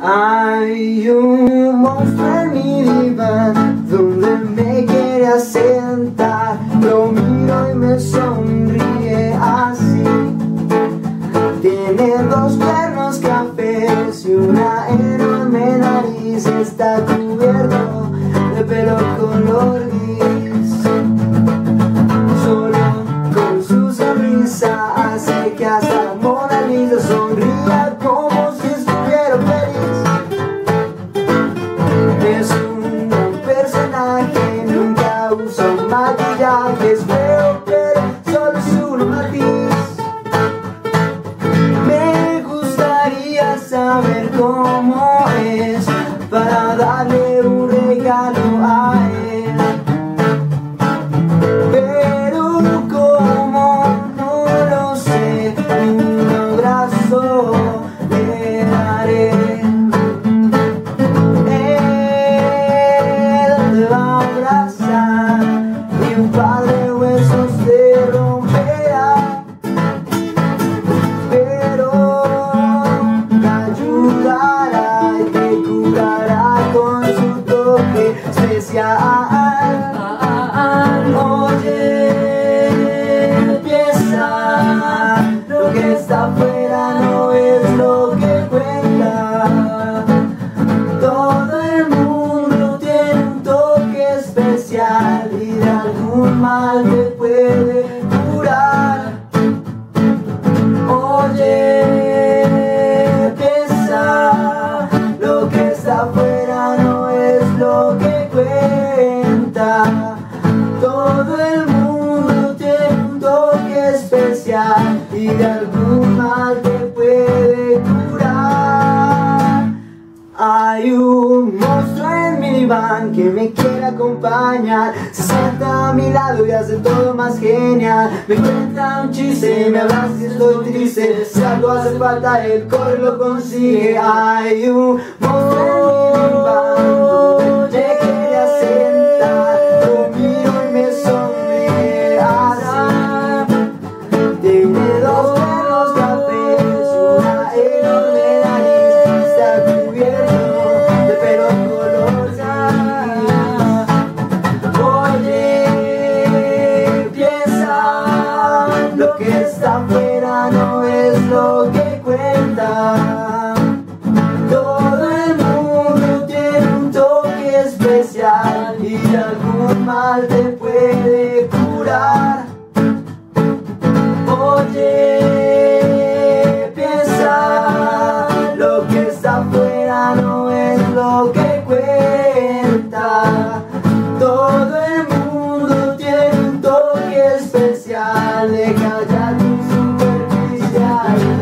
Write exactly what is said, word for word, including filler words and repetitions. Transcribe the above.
Hay un monstruo en mi divan donde me quería sentar. Lo miro y me sonríe así. Tiene dos cuernos cafés y una enorme nariz. Está cubierto de pelo color gris. Solo con su sonrisa hace que hasta monalisa sonría como si estuviera feliz. Es un gran personaje, nunca usa maquillaje. Es feo pero solo es un matiz. Me gustaría saber cómo es para darle un regalo a él. Pero como no lo sé, un abrazo le daré. Él te va a abrazar y un par de huesos te romperá. Pero te ayudará y te curará con su toque especial. Oye, piensa, lo que está afuera no es lo que cuenta. Todo el mundo tiene un toque especial y de algún mal te puede curar. Oye, piensa, lo que está afuera no es lo que cuenta. Todo el mundo tiene un toque especial y de algún mal te puede curar. Hay un monstruo en mi diván que me quiere acompañar. Se sienta a mi lado y hace todo más genial. Me cuenta un chiste, me abraza y estoy triste. Si algo hace falta, él corre y lo consigue. Hay un monstruo en mi diván donde me quería sentar. Lo miro y me sonríe así. Tiene dos cuernos cafés, una enorme nariz. Está cubierto de pelo color gris. Oye, piensa, lo que está afuera no es lo que cuenta. Todo el mundo tiene un toque especial y de algún mal te puede curar. Oye, piensa, lo que está afuera no es lo que cuenta. Todo el mundo tiene un toque especial. Deja ya tu superficial.